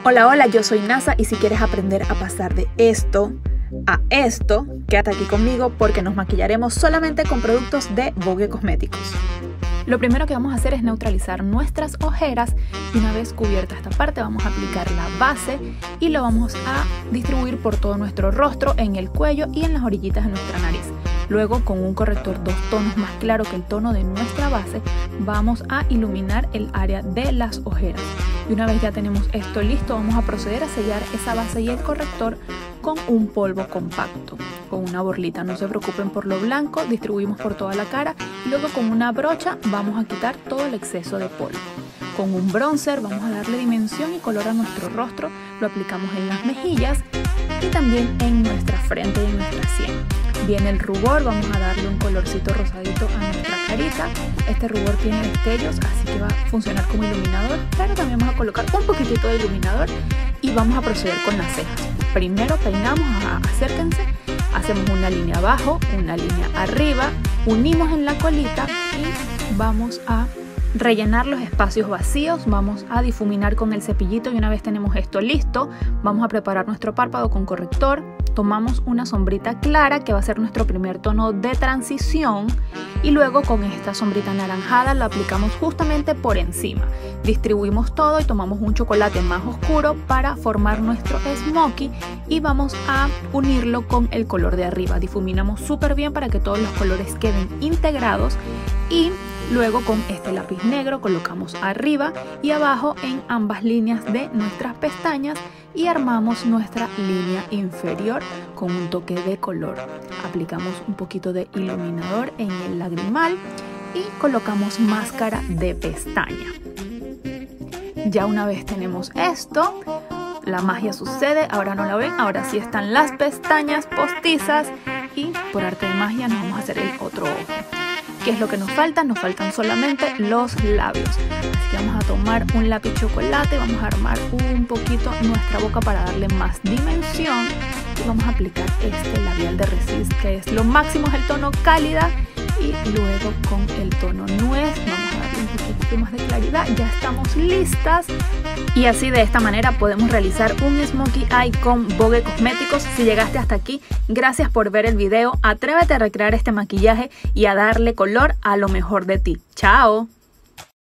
Hola, hola, yo soy Nasa y si quieres aprender a pasar de esto a esto, quédate aquí conmigo porque nos maquillaremos solamente con productos de Vogue Cosméticos. Lo primero que vamos a hacer es neutralizar nuestras ojeras y una vez cubierta esta parte vamos a aplicar la base y lo vamos a distribuir por todo nuestro rostro, en el cuello y en las orillitas de nuestra nariz. Luego, con un corrector 2 tonos más claro que el tono de nuestra base, vamos a iluminar el área de las ojeras. Y una vez ya tenemos esto listo, vamos a proceder a sellar esa base y el corrector con un polvo compacto, con una borlita. No se preocupen por lo blanco, distribuimos por toda la cara y luego con una brocha vamos a quitar todo el exceso de polvo. Con un bronzer vamos a darle dimensión y color a nuestro rostro, lo aplicamos en las mejillas y también en nuestra frente y en nuestra sien. Viene el rubor, vamos a darle un colorcito rosadito a nuestra carita. Este rubor tiene destellos, así que va a funcionar como iluminador, pero también vamos a colocar un poquitito de iluminador y vamos a proceder con las cejas. Primero peinamos, acérquense, hacemos una línea abajo, una línea arriba, unimos en la colita y vamos a rellenar los espacios vacíos. Vamos a difuminar con el cepillito y una vez tenemos esto listo, vamos a preparar nuestro párpado con corrector. Tomamos una sombrita clara que va a ser nuestro primer tono de transición y luego con esta sombrita anaranjada la aplicamos justamente por encima. Distribuimos todo y tomamos un chocolate más oscuro para formar nuestro smokey y vamos a unirlo con el color de arriba. Difuminamos súper bien para que todos los colores queden integrados y luego con este lápiz negro colocamos arriba y abajo en ambas líneas de nuestras pestañas y armamos nuestra línea inferior con un toque de color. Aplicamos un poquito de iluminador en el lagrimal y colocamos máscara de pestaña. Ya una vez tenemos esto, la magia sucede. Ahora no la ven, ahora sí están las pestañas postizas y por arte de magia nos vamos a hacer el otro ojo. ¿Qué es lo que nos falta? Nos faltan solamente los labios. Así que vamos a tomar un lápiz chocolate, vamos a armar un poquito nuestra boca para darle más dimensión y vamos a aplicar este labial de Resist, que es lo máximo, es el tono cálida, y luego con el tono nuez vamos a darle un poquito más de claridad. Ya estamos listas y así de esta manera podemos realizar un smokey eye con Vogue Cosméticos. Si llegaste hasta aquí, gracias por ver el video. Atrévete a recrear este maquillaje y a darle color a lo mejor de ti. ¡Chao!